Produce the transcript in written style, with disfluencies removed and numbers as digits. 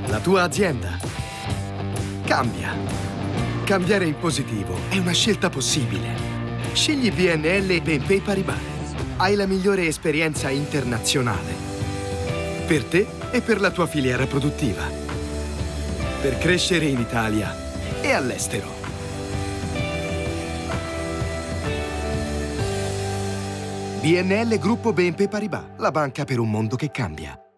La tua azienda cambia. Cambiare in positivo è una scelta possibile. Scegli BNL BNP Paribas. Hai la migliore esperienza internazionale. Per te e per la tua filiera produttiva. Per crescere in Italia e all'estero. BNL Gruppo BNP Paribas, la banca per un mondo che cambia.